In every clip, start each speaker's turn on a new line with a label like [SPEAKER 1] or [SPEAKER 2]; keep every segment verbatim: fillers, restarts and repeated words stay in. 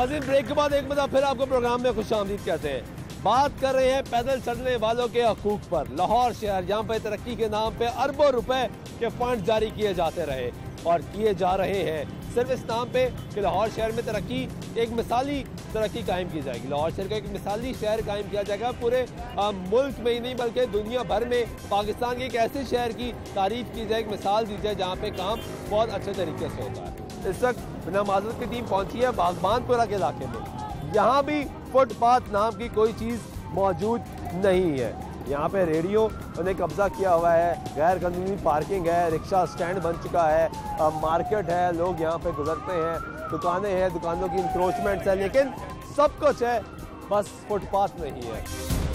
[SPEAKER 1] नाज़रीन, ब्रेक के बाद एक बार फिर आपको प्रोग्राम में खुशामदीद कहते हैं। बात कर रहे हैं पैदल चलने वालों के हकूक पर। लाहौर शहर जहाँ पे तरक्की के नाम पे अरबों रुपए के फंड जारी किए जाते रहे और किए जा रहे हैं सिर्फ इस नाम पे कि लाहौर शहर में तरक्की, एक मिसाली तरक्की कायम की जाएगी। लाहौर शहर का एक मिसाली शहर कायम किया जाएगा पूरे आ, मुल्क में ही नहीं बल्कि दुनिया भर में। पाकिस्तान के एक ऐसे शहर की तारीफ की जाए, एक मिसाल दी जाए जहाँ पे काम बहुत अच्छे तरीके से होता है। इस वक्त बिना माजरत की टीम पहुंची है बागबानपुरा के इलाके में। यहाँ भी फुटपाथ नाम की कोई चीज़ मौजूद नहीं है। यहाँ पे रेडियो उन्हें कब्जा किया हुआ है, गैर कानूनी पार्किंग है, रिक्शा स्टैंड बन चुका है, मार्केट है, लोग यहाँ पे गुजरते हैं, दुकानें हैं, दुकानों की इंक्रोचमेंट्स है, लेकिन सब कुछ है, बस फुटपाथ नहीं है।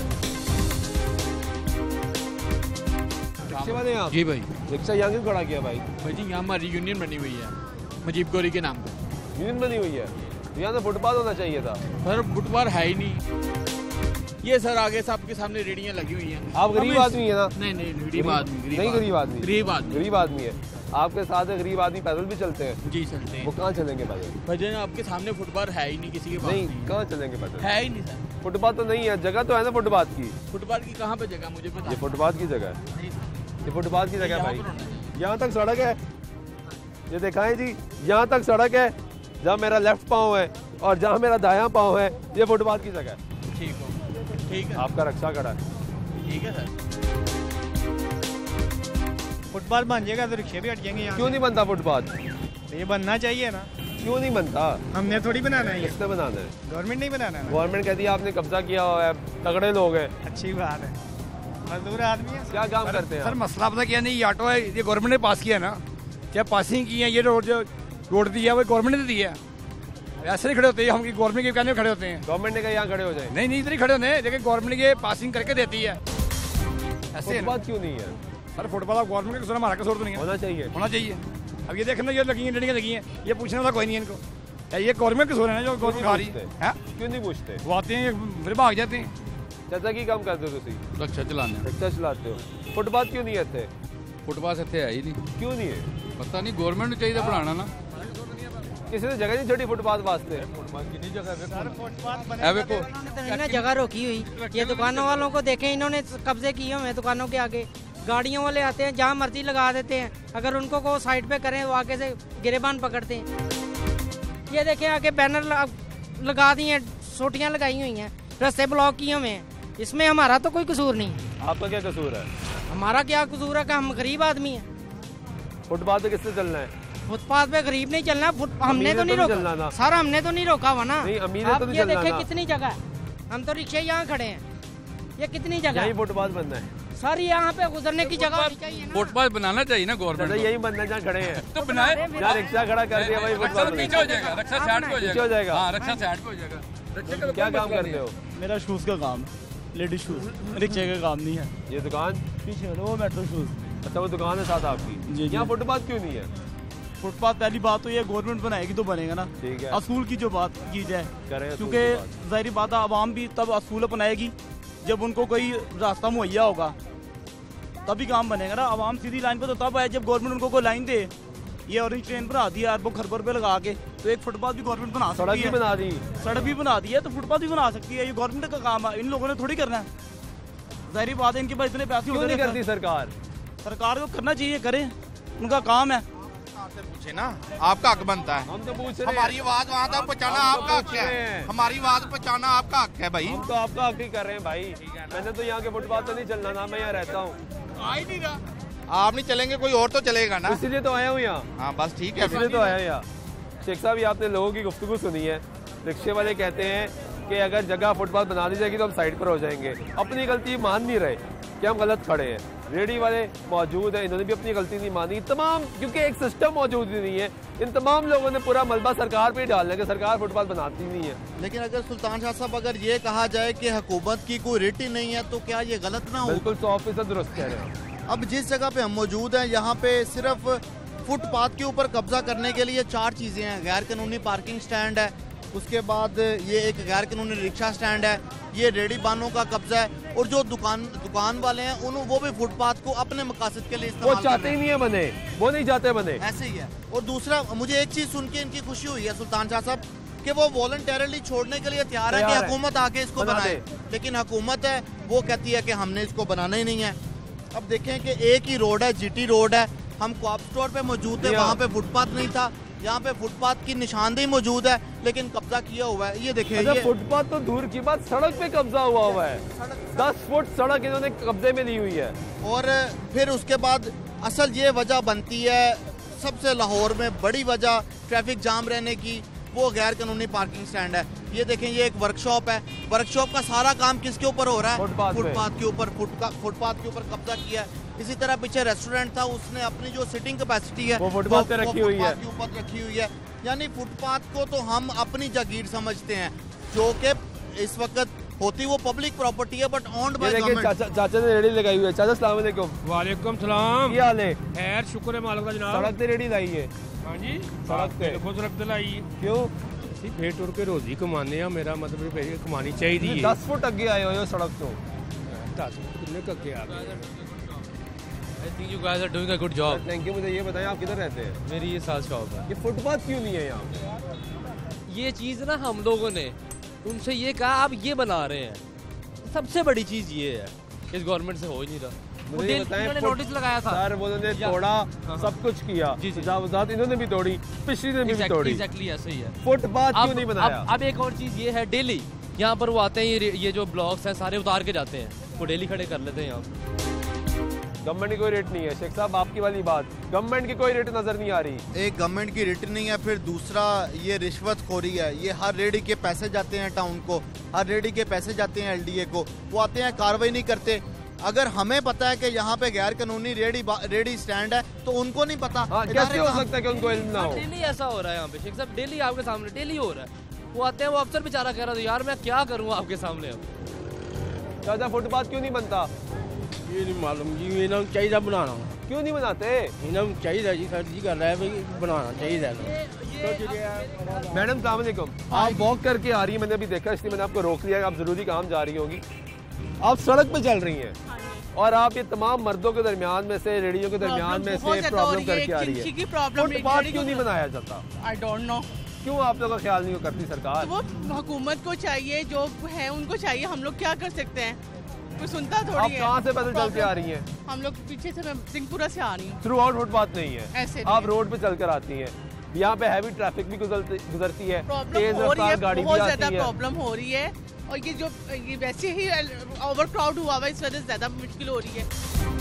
[SPEAKER 1] रिक्शे वाले आप? जी भाई। रिक्शा यहाँ क्यों खड़ा किया भाई?
[SPEAKER 2] भाई जी यहाँ हमारी यूनियन बनी हुई है मजीब गोरी के नाम पे।
[SPEAKER 1] यूनियन बनी हुई है, यहाँ तो फुटपाथ होना चाहिए था।
[SPEAKER 2] सर फुटपाथ है ही नहीं। ये सर आगे से आपके सामने रेडियां लगी हुई हैं।
[SPEAKER 1] आप गरीब आदमी है ना?
[SPEAKER 2] नहीं नहीं गरीब आदमी
[SPEAKER 1] नहीं, गरीब आदमी
[SPEAKER 2] गरीब आदमी
[SPEAKER 1] गरीब आदमी है। आपके साथ गरीब आदमी पैदल भी चलते हैं?
[SPEAKER 2] जी चलते हैं।
[SPEAKER 1] वो कहाँ चलेंगे पैदल?
[SPEAKER 2] भाई आपके सामने फुटपाथ है ही नहीं, किसी के पास
[SPEAKER 1] नहीं, कहाँ चलेंगे पैदल?
[SPEAKER 2] है ही नहीं सर।
[SPEAKER 1] फुटपाथ तो नहीं है, जगह तो है ना फुटपाथ की।
[SPEAKER 2] फुटपाथ की कहाँ पे जगह मुझे पता?
[SPEAKER 1] ये फुटपाथ की जगह है, ये फुटपाथ की जगह भाई। यहाँ तक सड़क है, ये दिखाएं जी, यहाँ तक सड़क है, जहाँ मेरा लेफ्ट पाँव है और जहाँ मेरा दायां पाँव है, ये फुटपाथ की जगह है।
[SPEAKER 2] ठीक हो, ठीक है।
[SPEAKER 1] आपका रक्षा खड़ा है,
[SPEAKER 2] ठीक है सर।
[SPEAKER 3] फुटपाथ बन जाएगा तो रिक्शे भी हट जाएंगे यहाँ।
[SPEAKER 1] क्यों नहीं बनता फुटपाथ?
[SPEAKER 3] ये बनना चाहिए ना।
[SPEAKER 1] क्यों नहीं बनता?
[SPEAKER 3] हमने थोड़ी बनाना है,
[SPEAKER 1] किसने बनाना है?
[SPEAKER 3] गवर्नमेंट नहीं बनाना है।
[SPEAKER 1] गवर्नमेंट कहती है आपने कब्जा किया हुआ है, तगड़े लोग हैं।
[SPEAKER 3] अच्छी बात है, मजदूर आदमी है।
[SPEAKER 1] क्या काम करते हैं
[SPEAKER 4] सर? मसला पता क्या नहीं, ये ऑटो है, ये गवर्नमेंट ने पास किया ना, क्या पासिंग की है, ये रोड जो रोड दी है वो गवर्नमेंट ने दी है। ऐसे नहीं खड़े होते हैं हम, गवर्नमेंट के कहने में खड़े होते हैं।
[SPEAKER 1] गवर्नमेंट ने कहा यहाँ खड़े हो जाए?
[SPEAKER 4] नहीं नहीं, इधर ही खड़े होते हैं, लेकिन गवर्नमेंट ये पासिंग करके देती है। ऐसे
[SPEAKER 1] फुटपाथ क्यों नहीं है?
[SPEAKER 4] सर फुटपाथ गवर्नमेंट का कसूर, हमारा कसूर तो नहीं है।
[SPEAKER 1] होना चाहिए,
[SPEAKER 4] होना चाहिए। अब ये देखना, ये लगी हैं रेडियां लगी हैं, ये पूछने वाला कोई नहीं है इनको। ये गवर्नमेंट कसूर है ना जो गवर्नमेंट खा रही है।
[SPEAKER 1] क्यों नहीं पूछते?
[SPEAKER 4] वो आते हैं फिर भाग जाते हैं।
[SPEAKER 1] चाचा की काम करते हो तुम?
[SPEAKER 2] रक्षा चलाने।
[SPEAKER 1] रिक्शा चलाते हो। फुटपाथ क्यों नहीं है इत्थे?
[SPEAKER 2] फुटपाथ इत्थे है ही नहीं।
[SPEAKER 1] क्यों नहीं है?
[SPEAKER 2] पता नहीं, गवर्नमेंट ਨੂੰ ਚਾਹੀਦਾ ਬਣਾਉਣਾ ਨਾ।
[SPEAKER 1] किसी ने जगह नहीं छोड़ी फुटपाथ वास्ते।
[SPEAKER 3] है
[SPEAKER 5] देखो ना जगह रोकी हुई, ये दुकानों वालों को देखें, इन्होंने कब्जे किए हुए हैं दुकानों के आगे। गाड़ियों वाले आते हैं, जहाँ मर्जी लगा देते हैं, अगर उनको को साइड पे करें वो आगे से गिरेबान पकड़ते हैं। ये देखें आगे बैनर लगा दिए हैं, सोटियाँ लगाई हुई हैं, रास्ते ब्लॉक किए हुए हैं। इसमें हमारा तो कोई कसूर नहीं है।
[SPEAKER 1] आपका क्या कसूर है?
[SPEAKER 5] हमारा क्या कसूर है कि हम गरीब आदमी हैं।
[SPEAKER 1] फुटपाथ पे किससे चलना है?
[SPEAKER 5] फुटपाथ पे गरीब नहीं चलना, हमने तो नहीं रोका सर, हमने तो नहीं रोका हुआ ना।
[SPEAKER 1] आप
[SPEAKER 5] ये देखें कितनी जगह है, हम तो रिक्शे यहाँ खड़े हैं, ये कितनी जगह है।
[SPEAKER 1] फुटपाथ बनना है
[SPEAKER 5] सर, यहाँ पे गुजरने की जगह चाहिए ना।
[SPEAKER 2] फुटपाथ बनाना चाहिए ना गवर्नमेंट।
[SPEAKER 1] यही बनना है जहाँ खड़े हैं
[SPEAKER 2] तो बनाए,
[SPEAKER 1] जहाँ रिक्शा खड़ा कर दिया भाई, फुटपाथ
[SPEAKER 2] पीछे हो जाएगा, रक्षा साइड पे
[SPEAKER 1] हो जाएगा।
[SPEAKER 2] हाँ रक्षा साइड पे हो जाएगा।
[SPEAKER 1] क्या काम करते हो?
[SPEAKER 3] मेरा शूज का काम, लेडीज शूज, रिक्शे का काम नहीं है।
[SPEAKER 1] ये दुकान
[SPEAKER 3] पीछे वो मेट्रो शूज।
[SPEAKER 1] अच्छा, वो दुकान है साथ आपकी। यहाँ फुटपाथ क्यों नहीं है?
[SPEAKER 3] फुटपाथ पहली बात तो ये गवर्नमेंट बनाएगी तो बनेगा ना।
[SPEAKER 1] ठीक है,
[SPEAKER 3] असूल की जो बात की जाए,
[SPEAKER 1] क्योंकि
[SPEAKER 3] जाहिर बात है आवाम भी तब असूल अपनाएगी जब उनको कोई रास्ता मुहैया होगा, तभी काम बनेगा ना। आवाम सीधी लाइन पर तो तब आए जब गवर्नमेंट उनको कोई लाइन दे। ये ऑरेंज ट्रेन बना दी अरबों खरबों रुपए लगा के, तो एक फुटपाथ भी गवर्नमेंट बना सकती है।
[SPEAKER 1] सड़क भी बना दी,
[SPEAKER 3] सड़क भी बना दी है तो फुटपाथ भी बना सकती है। ये गवर्नमेंट का काम है, इन लोगों ने थोड़ी करना है। जाहिर बात है इनके पास इतने पैसे
[SPEAKER 1] क्यों नहीं करती सरकार?
[SPEAKER 3] सरकार को करना चाहिए, करें, उनका काम है।
[SPEAKER 6] पूछे ना, आपका हक बनता है।
[SPEAKER 1] हम तो पूछ रहे हैं,
[SPEAKER 6] हमारी आवाज वहाँ तक पहुँचाना आपका हक है, हमारी आवाज पहुँचाना आपका हक है भाई।
[SPEAKER 1] हम तो आपका हक ही कर रहे हैं भाई। मैंने तो यहाँ के फुटपाथ पे नहीं चलना ना, मैं यहाँ रहता हूँ।
[SPEAKER 6] आ ही नहीं रहा, आप नहीं चलेंगे कोई और तो चलेगा ना,
[SPEAKER 1] इसीलिए तो आया हूँ यहाँ।
[SPEAKER 6] हाँ बस ठीक है,
[SPEAKER 1] इसलिए तो आया हूँ यहाँ। शेख साहब, आपने लोगों की गुफ्तगू सुनी है। रिक्शे वाले कहते हैं कि अगर जगह फुटपाथ बना दी जाएगी तो हम साइड पर हो जाएंगे। अपनी गलती मान नहीं रहे कि हम गलत खड़े हैं। रेडी वाले मौजूद हैं, इन्होंने भी अपनी गलती नहीं मानी। तमाम, क्योंकि एक सिस्टम मौजूद ही नहीं है, इन तमाम लोगों ने पूरा मलबा सरकार पे ही डालना है कि सरकार फुटपाथ बनाती नहीं है।
[SPEAKER 7] लेकिन अगर सुल्तान शाह साहब अगर ये कहा जाए कि हुकूमत की कोई रेट ही नहीं है तो क्या ये गलत ना हो?
[SPEAKER 1] बिल्कुल सौ फीसद दुरुस्त कह रहे हैं।
[SPEAKER 7] अब जिस जगह पे हम मौजूद हैं, यहाँ पे सिर्फ फुटपाथ के ऊपर कब्जा करने के लिए चार चीजें हैं। गैर कानूनी पार्किंग स्टैंड है, उसके बाद ये एक गैर कानूनी रिक्शा स्टैंड है, ये रेडी बानों का कब्जा है, और जो दुकान दुकान वाले हैं उन वो भी फुटपाथ को अपने मकासद के लिए
[SPEAKER 1] वो चाहते ही नहीं है बने, वो नहीं चाहते बने,
[SPEAKER 7] ऐसे ही है। और दूसरा, मुझे एक चीज सुन के इनकी खुशी हुई है सुल्तान शाह साहब कि वो वॉलंटरली छोड़ने के लिए तैयार है कि हुकूमत आके इसको बनाए, लेकिन हुकूमत है वो कहती है कि हमने इसको बनाना ही नहीं है। अब देखें कि एक ही रोड है, जीटी रोड है, हम कॉप स्टोर पे मौजूद है, वहाँ पे फुटपाथ नहीं था, यहाँ पे फुटपाथ की निशानदेही मौजूद है लेकिन कब्जा किया हुआ है। ये देखिए,
[SPEAKER 1] अच्छा, फुटपाथ तो दूर की बात, सड़क पे कब्जा हुआ हुआ है, दस फुट सड़क इन्होंने कब्जे में ली हुई है।
[SPEAKER 7] और फिर उसके बाद असल ये वजह बनती है सबसे लाहौर में बड़ी वजह ट्रैफिक जाम रहने की, वो गैर कानूनी पार्किंग स्टैंड है। ये देखें, ये एक वर्कशॉप है, वर्कशॉप का सारा काम किसके ऊपर हो रहा है? फुटपाथ के ऊपर, फुटपाथ के ऊपर कब्जा किया है। इसी तरह पीछे रेस्टोरेंट था, उसने अपनी जो सिटिंग कैपेसिटी है
[SPEAKER 1] वो फुटपाथ पे रखी हुई है,
[SPEAKER 7] के ऊपर रखी हुई है। यानी फुटपाथ को तो हम अपनी जागीर समझते हैं, जो कि इस वक्त होती वो पब्लिक प्रॉपर्टी है बट ऑन्ड बाय गवर्नमेंट।
[SPEAKER 1] चाचा चाचा ने रेडी लगाई हुई है। चाचा अस्सलाम वालेकुम।
[SPEAKER 8] वालेकुम सलाम।
[SPEAKER 1] क्या हाल है?
[SPEAKER 8] खैर, शुक्र है मालिक का जनाब।
[SPEAKER 1] सड़क पे रेडी लाई है?
[SPEAKER 8] हाँ जी,
[SPEAKER 1] सड़क पे
[SPEAKER 8] सड़क पे लाई है।
[SPEAKER 1] क्यों?
[SPEAKER 8] ਅਸੀਂ ਫੇਰ ਟੁਰ ਕੇ ਰੋਜ਼ੀ ਕਮਾਉਂਦੇ ਆ, ਮੇਰਾ ਮਤਲਬ ਹੈ ਕਮਾਣੀ ਚਾਹੀਦੀ ਹੈ।
[SPEAKER 1] दस फुट अगे आए हो सड़क तो,
[SPEAKER 8] दस फुट कितने का अगे आ गए?
[SPEAKER 9] I think you guys are doing a good job.
[SPEAKER 1] Thank you. मुझे ये बताएं, आप किधर रहते हैं?
[SPEAKER 9] मेरी ये साल शॉप है।
[SPEAKER 1] ये फुटपाथ क्यों नहीं है यहाँ पे?
[SPEAKER 9] ये चीज़ ना हम लोगों ने उनसे ये कहा आप ये बना रहे हैं, सबसे बड़ी चीज़ ये है, इस गवर्नमेंट से हो ही नहीं रहा।
[SPEAKER 1] मुझे बताएं,
[SPEAKER 9] नोटिस लगाया था
[SPEAKER 1] सर, वो उन्होंने तोड़ा, सब कुछ किया, तजावुज़ात इन्होंने भी तोड़ी, पिछली ने भी तोड़ी।
[SPEAKER 9] एग्जैक्टली ऐसे ही है।
[SPEAKER 1] फुटपाथ क्यों नहीं बनाया?
[SPEAKER 9] अब एक और चीज़ ये है, डेली यहाँ पर वो आते हैं, ये ये जो ब्लॉक्स हैं सारे उतार के जाते हैं, वो डेली खड़े कर लेते हैं यहाँ।
[SPEAKER 1] गवर्नमेंट की कोई रेट नहीं है शेख साहब, आपकी वाली बात, गवर्नमेंट की कोई रेट नजर नहीं आ रही।
[SPEAKER 7] एक गवर्नमेंट की रेट नहीं है, फिर दूसरा ये रिश्वत खोरी है। ये हर रेडी के पैसे जाते हैं टाउन को, हर रेडी के पैसे जाते हैं एलडीए को, वो आते हैं कार्रवाई नहीं करते। अगर हमें पता है कि यहाँ पे गैर कानूनी रेडी रेडी स्टैंड है तो उनको नहीं पता।
[SPEAKER 1] हाँ, कैसे हो सकता है कि उनको इल्म ना हो?
[SPEAKER 9] डेली ऐसा हो रहा है यहाँ पे शेख साहब, डेली आपके सामने डेली हो रहा है। वो आते हैं, वो अफसर बेचारा कह रहा था यार मैं क्या करूँ आपके सामने। अब
[SPEAKER 1] चाचा फुटपाथ क्यों नहीं बनता?
[SPEAKER 8] ये नहीं मालूम जी, इन्हों चाहिए बनाना।
[SPEAKER 1] क्यों नहीं बनाते?
[SPEAKER 8] इन्हों चाहिए जी, सर जी कर रहा है बनाना चाहिए।
[SPEAKER 1] मैडम सलाम अलैकुम, आप वॉक करके आ रही है, मैंने अभी देखा इसलिए मैंने आपको रोक लिया, आप जरूरी काम जा रही होंगी। आप सड़क पे चल रही हैं और आप ये तमाम मर्दों के दरमियान में से, रेडियो के दरमियान में से प्रॉब्लम करके आ रही है। फुटपाथ क्यों नहीं बनाया जाता?
[SPEAKER 10] आई डोंट नो
[SPEAKER 1] क्यों आप लोगों का ख्याल नहीं करती सरकार?
[SPEAKER 10] तो वो हुकूमत को चाहिए, जो है उनको चाहिए, हम लोग क्या कर सकते हैं, कोई सुनता थोड़ी
[SPEAKER 1] आप
[SPEAKER 10] है।
[SPEAKER 1] कहाँ से पैदल चल के आ रही हैं?
[SPEAKER 10] हम लोग पीछे से, मैं सिंहपुरा से आ रही हूँ।
[SPEAKER 1] थ्रू आउट फुटपाथ नहीं है,
[SPEAKER 10] ऐसे
[SPEAKER 1] आप रोड पे चल कर आती हैं। यहाँ पे हैवी ट्रैफिक भी गुजरती गुजरती है,
[SPEAKER 10] तेज रफ्तार गाड़ी बहुत ज्यादा प्रॉब्लम हो रही है। और ये जो ये वैसे ही ओवर क्राउड हुआ हुआ, इस वजह से ज्यादा मुश्किल हो रही है।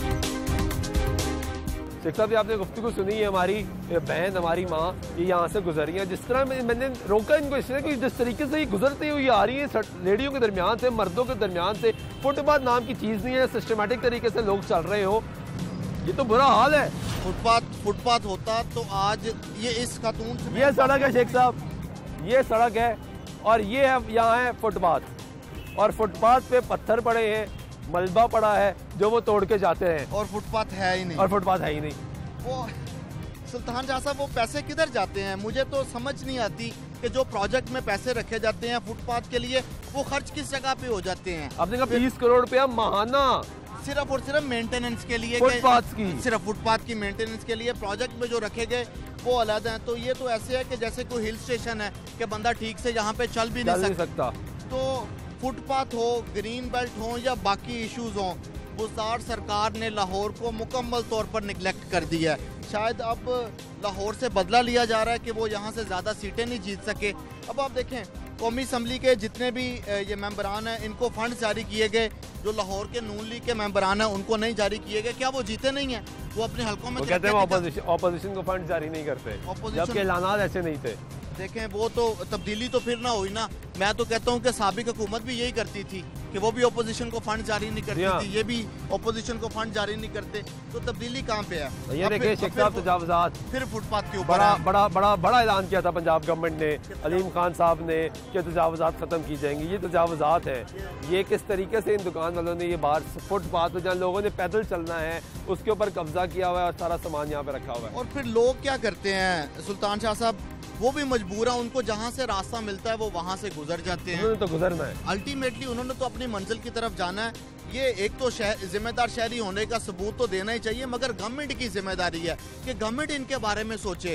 [SPEAKER 1] शेख साहब, आपने गुफ्तगू सुनी है, हमारी बहन, हमारी माँ ये यहाँ से गुजर रही है, जिस तरह मैं, मैंने रोका इनको इसलिए कि जिस तरीके से ये गुजरती हुई आ रही है रेडियो के दरमियान से, मर्दों के दरमियान से, फुटपाथ नाम की चीज़ नहीं है, सिस्टमेटिक तरीके से लोग चल रहे हो, ये तो बुरा हाल है।
[SPEAKER 7] फुटपाथ फुटपाथ होता तो आज ये इस खातून से,
[SPEAKER 1] ये सड़क है शेख साहब, ये सड़क है और ये है यहाँ है फुटपाथ, और फुटपाथ पे पत्थर पड़े हैं, मलबा पड़ा है जो वो तोड़ के जाते हैं,
[SPEAKER 7] और फुटपाथ है ही नहीं,
[SPEAKER 1] और फुटपाथ है ही नहीं।
[SPEAKER 7] वो सुल्तान शाह साहब, वो पैसे किधर जाते हैं? मुझे तो समझ नहीं आती कि जो प्रोजेक्ट में पैसे रखे जाते हैं फुटपाथ के लिए, वो खर्च किस जगह पे हो जाते हैं?
[SPEAKER 1] आपने कहा बीस करोड़ रुपया माहाना
[SPEAKER 7] सिर्फ और सिर्फ मेंटेनेंस के लिए,
[SPEAKER 1] फुटपाथ की,
[SPEAKER 7] सिर्फ फुटपाथ की मेंटेनेंस के लिए। प्रोजेक्ट में जो रखे गए वो अलग हैं। तो ये तो ऐसे है कि जैसे कोई हिल स्टेशन है कि बंदा ठीक से यहाँ पे चल भी नहीं
[SPEAKER 1] सकता।
[SPEAKER 7] तो फुटपाथ हो, ग्रीन बेल्ट हो या बाकी इश्यूज हो, बुज़दार सरकार ने लाहौर को मुकम्मल तौर पर निगलेक्ट कर दिया है। शायद अब लाहौर से बदला लिया जा रहा है कि वो यहाँ से ज़्यादा सीटें नहीं जीत सके। अब आप देखें, कौमी असम्बली के जितने भी ये मेंबरान हैं, इनको फंड जारी किए गए, जो लाहौर के नून लीग के मेंबरान हैं उनको नहीं जारी किए गए। क्या वो जीते नहीं हैं? वो अपने हलकों में
[SPEAKER 1] कहते हैं ऑपोजिशन को फंड जारी नहीं करते, जबकि ऐलानात ऐसे नहीं थे।
[SPEAKER 7] देखें, वो तो तब्दीली तो फिर ना हुई ना। मैं तो कहता हूँ कि साबिक हुकूमत भी यही करती थी कि वो भी ओपोजिशन को फंड जारी नहीं करती थी, ये भी ओपोजिशन को फंड जारी नहीं करते। तो तब्दीली कहाँ पे है?
[SPEAKER 1] ये देखिए शेख साहब, तजावुज़ात
[SPEAKER 7] फिर फुटपाथ के ऊपर
[SPEAKER 1] बड़ा बड़ा बड़ा बड़ा ऐलान किया था पंजाब गवर्नमेंट ने, अलीम खान साहब ने, कि तजावुज़ात खत्म की जाएंगी। ये तजावुज़ात है, ये किस तरीके से इन दुकान वालों ने ये बाहर फुटपाथ पर जहाँ लोगों ने पैदल चलना है उसके ऊपर कब्जा किया हुआ है और सारा सामान यहाँ पे रखा हुआ है।
[SPEAKER 7] और फिर लोग क्या करते हैं सुल्तान शाह साहब, वो भी मजबूर है, उनको जहाँ से रास्ता मिलता है वो वहाँ से गुजर जाते हैं।
[SPEAKER 1] उन्होंने तो गुजरना है,
[SPEAKER 7] अल्टीमेटली उन्होंने तो अपनी मंजिल की तरफ जाना है। ये एक तो जिम्मेदार शहरी होने का सबूत तो देना ही चाहिए, मगर गवर्नमेंट की जिम्मेदारी है कि गवर्नमेंट इनके बारे में सोचे।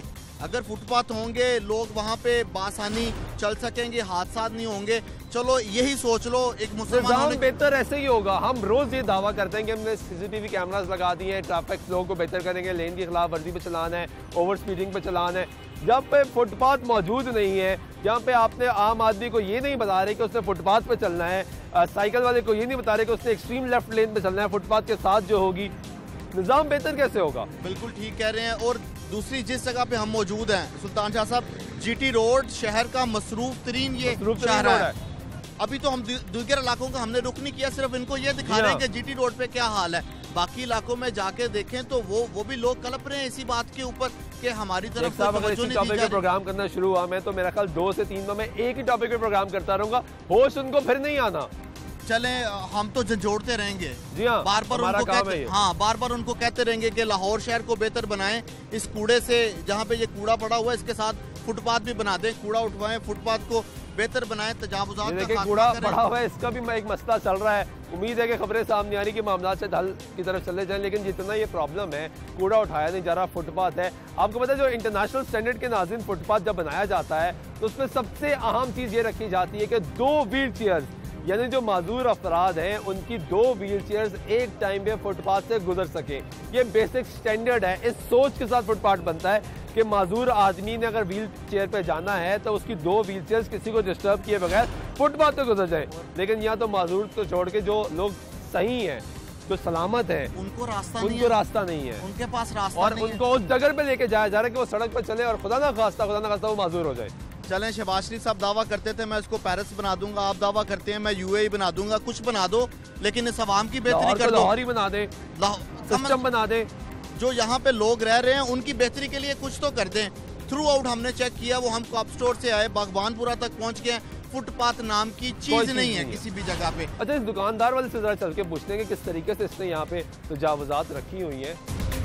[SPEAKER 7] अगर फुटपाथ होंगे लोग वहाँ पे बासानी चल सकेंगे, हादसा नहीं होंगे। चलो यही सोच लो, एक मुसलमान
[SPEAKER 1] बेहतर ऐसे ही होगा। हम रोज ये दावा करते हैं कि हमने सीसीटीवी कैमरास लगा दिए हैं, ट्रैफिक फ्लो को बेहतर करेंगे, लेन की खिलाफ वर्जी पे चलाना है, ओवर स्पीडिंग पे चलाना है। जब पे फुटपाथ मौजूद नहीं है, जहाँ पे आपने आम आदमी को ये नहीं बता रहे कि उसने फुटपाथ पे चलना है, साइकिल वाले को ये नहीं बता रहे कि उसने एक्सट्रीम लेफ्ट लेन पे चलना है, फुटपाथ के साथ जो होगी, निजाम बेहतर कैसे होगा?
[SPEAKER 7] बिल्कुल ठीक कह रहे हैं। और दूसरी जिस जगह पे हम मौजूद हैं सुल्तान शाह साहब, जीटी रोड शहर का मसरूफ तरीन ये शहर है। अभी तो हम दूसरे इलाकों का हमने रुख नहीं किया, सिर्फ इनको ये दिखा रहे हैं कि जीटी रोड पे क्या हाल है। बाकी इलाकों में जाके देखें तो वो वो भी लोग कलप रहे हैं इसी बात के ऊपर कि हमारी तरफ
[SPEAKER 1] टॉपिक पे प्रोग्राम करना शुरू हुआ मैं तो मेरा ख्याल दो से तीन में मैं एक ही टॉपिक पे प्रोग्राम करता रहूंगा, होश उनको फिर नहीं आना।
[SPEAKER 7] चले हम तो जोड़ते रहेंगे
[SPEAKER 1] जी हाँ,
[SPEAKER 7] बार बार उनको कहते, हाँ बार बार उनको कहते रहेंगे कि लाहौर शहर को बेहतर बनाएं। इस कूड़े से, जहाँ पे ये कूड़ा पड़ा हुआ है, इसके साथ फुटपाथ भी बना दें, कूड़ा उठवाएं, फुटपाथ को बेहतर बनाएं, तजावुजात का
[SPEAKER 1] कूड़ा पड़ा हुआ है, इसका भी एक मसला चल रहा है। उम्मीद है कि खबरें सामने आ रही कि मामला से हल की तरफ चले जाएं, लेकिन जितना ये प्रॉब्लम है, कूड़ा उठाया नहीं जा रहा, फुटपाथ है। आपको पता है जो इंटरनेशनल स्टैंडर्ड के नाज़रीन फुटपाथ जब बनाया जाता है तो उसमें सबसे अहम चीज़ ये रखी जाती है कि दो व्हील चेयर्स, यानी जो माजूर अफराद हैं उनकी दो व्हील चेयर्स एक टाइम पे फुटपाथ से गुजर सके। ये बेसिक स्टैंडर्ड है। इस सोच के साथ फुटपाथ बनता है कि माजूर आदमी ने अगर व्हील चेयर पे जाना है तो उसकी दो व्हील चेयर्स किसी को डिस्टर्ब किए बगैर फुटपाथ पे गुजर जाए। लेकिन यहाँ तो माजूर तो छोड़ के जो लोग सही हैं, जो सलामत है,
[SPEAKER 7] उनको रास्ता
[SPEAKER 1] उनको
[SPEAKER 7] नहीं
[SPEAKER 1] रास्ता नहीं है,
[SPEAKER 7] उनके पास रास्ता
[SPEAKER 1] और
[SPEAKER 7] नहीं
[SPEAKER 1] उनको उस जगह पे लेके जाया जा रहा है कि वो सड़क पर चले और खुदा ना खास्ता खुदा ना खास्ता वो माजूर हो जाए।
[SPEAKER 7] चलें, शहबाज शरीफ साहब दावा करते थे मैं इसको पेरिस बना दूंगा, आप दावा करते हैं मैं यूएई बना दूंगा। कुछ बना दो लेकिन इस आवाम की बेहतरी कर दो,
[SPEAKER 1] लाहौर ही बना दे, सिस्टम बना दे।
[SPEAKER 7] जो यहाँ पे लोग रह रहे हैं उनकी बेहतरी के लिए कुछ तो कर दें। थ्रू आउट हमने चेक किया, वो हम कॉप स्टोर से आए, बागबानपुरा तक पहुँच गए, फुटपाथ नाम की चीज नहीं है किसी भी जगह पे।
[SPEAKER 1] अच्छा, इस दुकानदार वाले से जरा चल के पूछते हैं कि किस तरीके से इसने यहाँ पे तजावुजात रखी हुई है।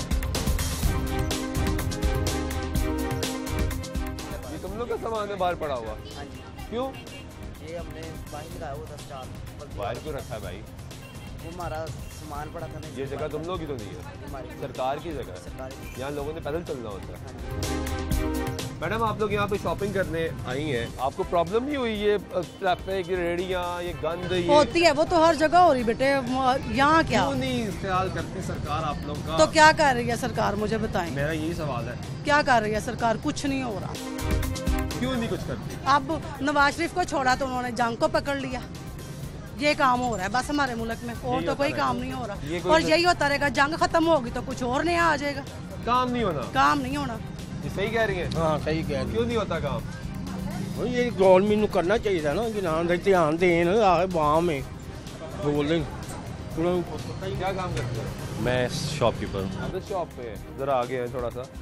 [SPEAKER 1] ये तुम लोग का सामान है बाहर पड़ा हुआ? क्यों?
[SPEAKER 11] ये हमने बाहर लगाया हुआ था स्टॉल।
[SPEAKER 1] बाहर क्यों रखा है भाई?
[SPEAKER 11] वो हमारा सामान पड़ा था ना।
[SPEAKER 1] ये जगह तुम लोग की तो नहीं है, सरकार की जगह है, यहाँ लोगों ने पैदल चलना होता है। मैडम, आप लोग यहाँ पे शॉपिंग करने आई हैं, आपको प्रॉब्लम नहीं हुई ये ट्रैफिक, रेडियाँ, ये गंद? ये
[SPEAKER 12] होती है, वो तो हर जगह हो रही बेटे, यहाँ क्या
[SPEAKER 1] क्यों नहीं ख्याल करती सरकार आप लोग का?
[SPEAKER 12] तो क्या कर रही है सरकार, मुझे बताएं।
[SPEAKER 1] मेरा यही सवाल है,
[SPEAKER 12] क्या कर रही है सरकार? कुछ नहीं हो रहा।
[SPEAKER 1] क्यों नहीं कुछ करती?
[SPEAKER 12] अब नवाज शरीफ को छोड़ा तो उन्होंने जंग को पकड़ लिया, ये काम हो रहा है बस हमारे मुल्क में, और तो कोई काम नहीं हो रहा। और यही होता रहेगा, जंग खत्म होगी तो कुछ और नया आ जाएगा।
[SPEAKER 1] काम नहीं होना,
[SPEAKER 12] काम नहीं होना।
[SPEAKER 1] ये सही कह रही है?
[SPEAKER 13] हाँ सही कह रही है।
[SPEAKER 1] क्यों नहीं होता काम?
[SPEAKER 13] ये गवर्नमेंट को करना चाहिए ना कि ध्यान ध्यान देन आवाम में बोल दें।
[SPEAKER 1] क्या काम करते हो?
[SPEAKER 14] मैं शॉपकीपर
[SPEAKER 1] हूँ। शॉप पे जरा आगे है थोड़ा सा।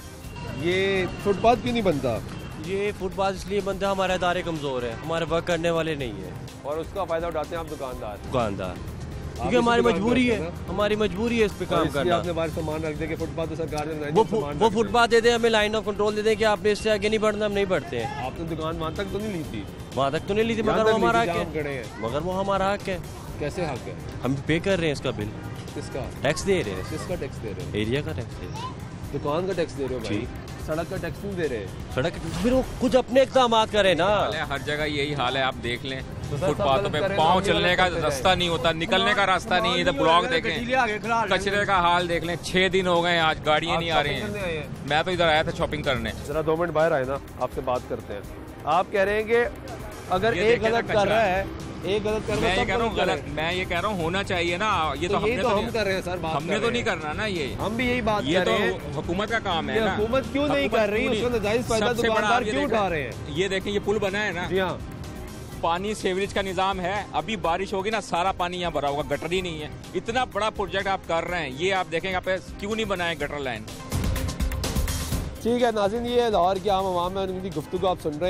[SPEAKER 1] ये फुटपाथ क्यों नहीं बनता?
[SPEAKER 14] ये फुटपाथ इसलिए बनता है, हमारे अदारे कमजोर है, हमारे वर्क करने वाले नहीं है,
[SPEAKER 1] और उसका फायदा उठाते हैं आप दुकानदार
[SPEAKER 14] दुकानदार क्योंकि हमारी मजबूरी है, हमारी मजबूरी है इस पे काम करना।
[SPEAKER 1] आपने बाहर सामान रख दे कि फुटपाथ तो सरकार ने
[SPEAKER 14] वो वो फुटपाथ दे दे, हमें लाइन ऑफ कंट्रोल दे दे कि आपने इससे आगे नहीं बढ़ना, हम नहीं बढ़ते हैं।
[SPEAKER 1] आपने दुकान वहाँ तक तो नहीं ली थी?
[SPEAKER 14] वहाँ तक तो नहीं ली थी, मगर वो हमारा हक है, मगर वो हमारा हक है।
[SPEAKER 1] कैसे हक है?
[SPEAKER 14] हम पे कर रहे हैं इसका बिल।
[SPEAKER 1] किसका
[SPEAKER 14] टैक्स दे रहे हैं?
[SPEAKER 1] किसका टैक्स दे रहे हैं?
[SPEAKER 14] एरिया का टैक्स दे रहे हैं।
[SPEAKER 1] दुकान का टैक्स दे रहे हो भाई, सड़क का टैक्स नहीं दे रहे?
[SPEAKER 14] सड़क फिर वो कुछ अपने इकदाम करे ना।
[SPEAKER 15] हर जगह यही हाल है, आप देख लें फुटपाथों पे पाँव चलने का रास्ता नहीं होता, निकलने का रास्ता नहीं। इधर ब्लॉक देखें, कचरे का हाल देख लें, छह दिन हो गए आज गाड़ियाँ नहीं आ रही हैं। मैं तो इधर आया था शॉपिंग करने।
[SPEAKER 1] जरा दो मिनट बाहर आए ना, आपसे बात करते हैं। आप कह रहे हैं कि अगर एक गलत कर रहा है, एक गलत कर रहा है,
[SPEAKER 15] मैं ये कह रहा हूँ गलत, मैं ये कह रहा हूँ होना चाहिए ना। ये तो हमने तो
[SPEAKER 1] हम कर रहे हैं सर,
[SPEAKER 15] हमने तो नहीं करना ना, ये
[SPEAKER 1] हम भी यही बात
[SPEAKER 15] ये
[SPEAKER 1] कर
[SPEAKER 15] तो
[SPEAKER 1] रहे हैं।
[SPEAKER 15] हुकूमत का काम है ना।
[SPEAKER 1] हुकूमत क्यों नहीं कर रही, उसका नाजायज फायदा दुकानदार क्यों उठा रहे हैं?
[SPEAKER 15] ये देखें, ये पुल बना है ना,
[SPEAKER 1] जी हाँ,
[SPEAKER 15] पानी सीवरेज का निजाम है। अभी बारिश होगी ना, सारा पानी यहाँ भरा होगा, गटर ही नहीं है। इतना बड़ा प्रोजेक्ट आप कर रहे हैं, ये आप देखें यहाँ पे क्यों नहीं बनाए गटर लाइन।
[SPEAKER 1] ठीक है नाज़रीन, ये लाहौर की आम आवाम है, उनकी गुफ्तगू आप सुन रहे हैं।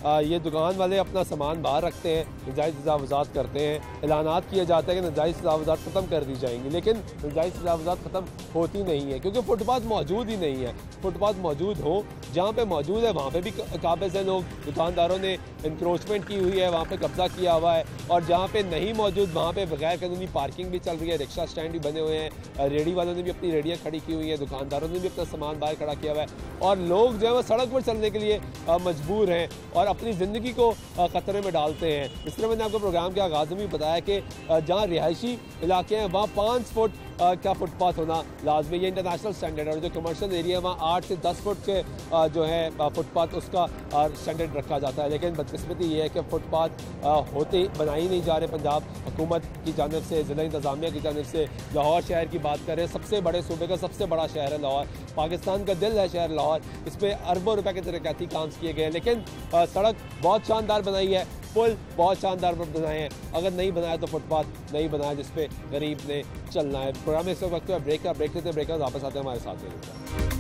[SPEAKER 1] ये दुकान वाले अपना सामान बाहर रखते हैं, नजायज़ तजावुज़ात करते हैं, ऐलानात किए जाते हैं कि नजायज़ तजावुज़ात ख़त्म कर दी जाएंगी, लेकिन नजायज़ तजावुज़ात ख़त्म होती नहीं है क्योंकि फुटपाथ मौजूद ही नहीं है। फुटपाथ मौजूद हो, जहाँ पे मौजूद है वहाँ पे भी काबिज़ है लोग, दुकानदारों ने इंक्रोचमेंट की हुई है, वहाँ पे कब्जा किया हुआ है, और जहाँ पे नहीं मौजूद वहाँ पे बगैर कानूनी पार्किंग भी चल रही है, रिक्शा स्टैंड भी बने हुए हैं, रेडी वालों ने भी अपनी रेडियाँ खड़ी की हुई है, दुकानदारों ने भी अपना सामान बाहर खड़ा किया हुआ है, और लोग जो है वो सड़क पर चलने के लिए मजबूर हैं और अपनी ज़िंदगी को ख़तरे में डालते हैं। इस तरह मैंने आपको प्रोग्राम के आगाज़ में भी बताया कि जहाँ रिहायशी इलाके हैं वहाँ पाँच फुट का फुटपाथ होना लाजमी, ये इंटरनेशनल स्टैंडर्ड है, और जो कमर्शियल एरिया है वहाँ आठ से दस फुट के जो है फुटपाथ उसका स्टैंडर्ड रखा जाता है। लेकिन बदकिस्मती ये है कि फुटपाथ होते बनाई नहीं जा रहे। पंजाब हुकूमत की जानिब से, ज़िला इंतज़ामिया की जानिब से लाहौर शहर की बात करें, सबसे बड़े सूबे का सबसे बड़ा शहर है लाहौर, पाकिस्तान का दिल है शहर लाहौर, इस पर अरबों रुपए के तरक्याती काम किए गए, लेकिन सड़क बहुत शानदार बनाई है, पुल बहुत शानदार बनाए हैं, अगर नहीं बनाया तो फुटपाथ नहीं बनाया जिस पे गरीब ने चलना है। प्रोग्राम में इस वक्त ब्रेक का ब्रेक लेते हैं, ब्रेक वापस आते हैं हमारे साथ में।